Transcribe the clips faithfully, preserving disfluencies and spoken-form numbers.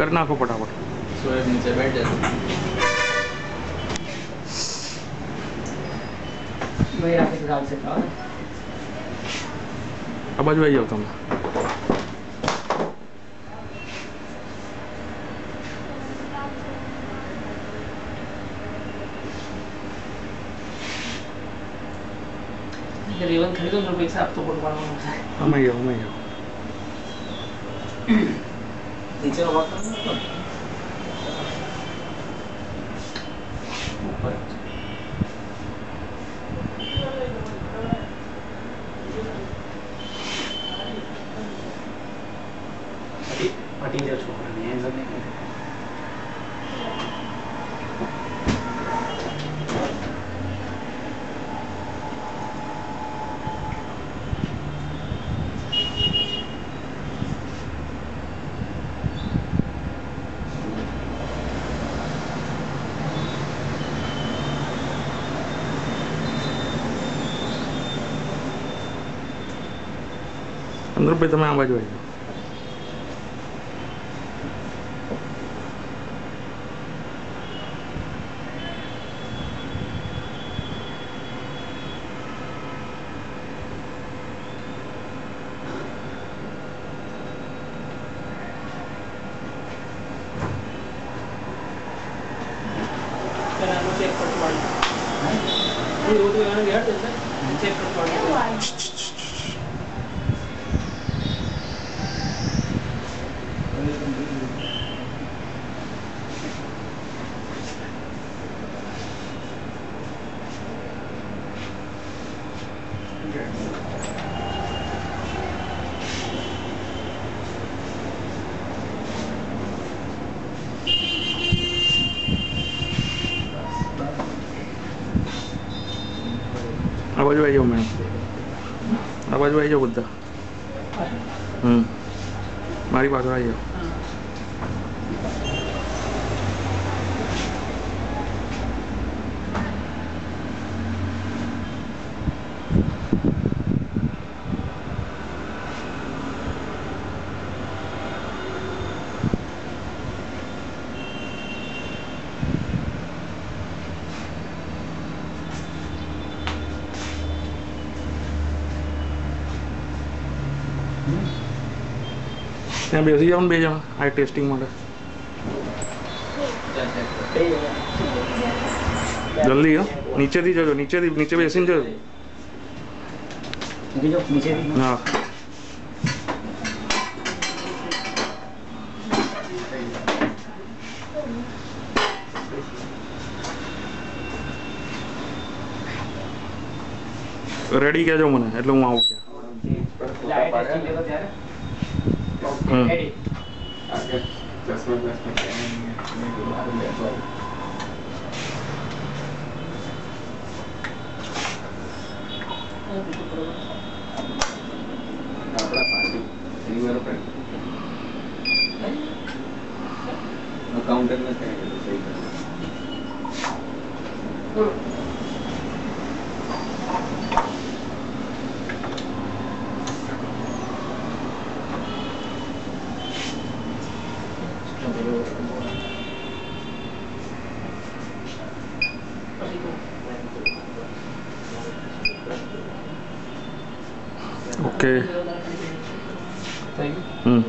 कर नाखो फटाफट सोए नीचे बैठ जाते भाई आके डाल से खाओ आ बाजू आई जाओ तुम रेवन खरीदो तो पैसा आप तो बोल पा रहा हूँ हम आई जाओ हम आई जाओ नीचे का बात करना ऊपर अभी पटी जो छोकरा ने ऐसा नहीं अंदर पे તમે આ બાજુ આવી જાઓ चेक कर वाली ये वो तो यहाँ गया था चेक कर वाली આ બાજુ આવી જાઓ મેમ આ બાજુ આવી જાઓ બધા હમ મારી પાછળ આવી જાઓ ત્યાં બેસી જાઓ ને બે જણા આ ટેસ્ટિંગ માટે જલ્દી હા નીચેથી જજો નીચેથી નીચે બેસીને જજો હા રેડી કહેજો મને એટલે હું આવું ત્યાં हम्म अकाउंटेंट में सही ओके हम्म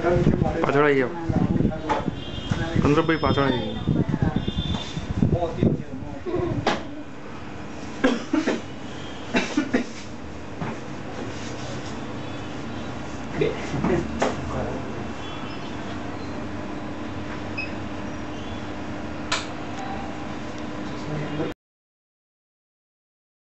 पाछड़ आई जाओ अंदर भाई पाछड़ आई जाओ